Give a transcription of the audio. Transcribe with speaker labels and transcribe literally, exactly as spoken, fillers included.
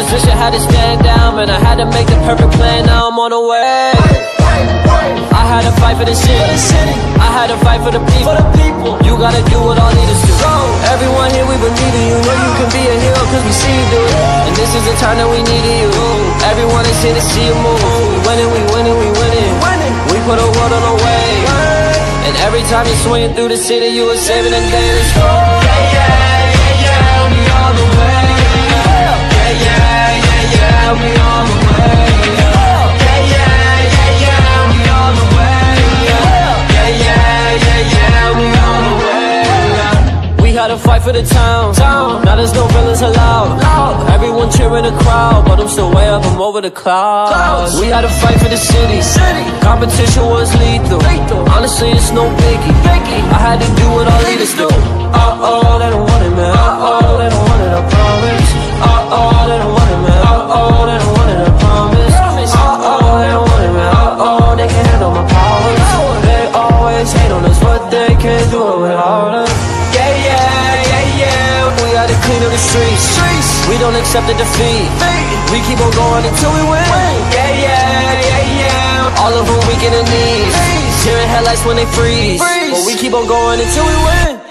Speaker 1: Switch, I had to stand down, man, I had to make the perfect plan, now I'm on the way. I had to fight for the city, I had to fight for the people. You gotta do what all leaders do. Everyone here, we believe in you. Know you can be a hero cause we see you do it. And this is the time that we needed you. Everyone is here to see you move. We winning, we winning, we winning. We put a world on the way. And every time you're swinging through the city, you are saving the day. Let's go. Yeah, yeah, yeah, yeah, we all the way. Yeah, yeah, yeah, yeah, we all the way. Yeah, yeah, yeah, yeah, we all the way. Yeah, yeah, yeah, yeah, we all the way. We had to fight for the town. Now there's no villains allowed. Everyone cheering the crowd, but I'm still way up, I'm over the clouds. We had to fight for the city. Competition was lethal. Honestly, it's no biggie. I had to do what all leaders do. Uh-oh, they don't want it, man. Uh-oh, they don't want it, I promise. Uh-oh, they don't want it, man. Uh-oh, they don't want it, I promise. Uh-oh, they don't want it, man. Uh-oh, they can't handle my powers. They always hate on us, but they can't do it without us. Yeah, yeah, yeah, yeah. We gotta clean up the streets. We don't accept the defeat. We keep on going until we win. Yeah, yeah, yeah, yeah. All of them weak in the knees. Tearing headlights when they freeze. But we keep on going until we win.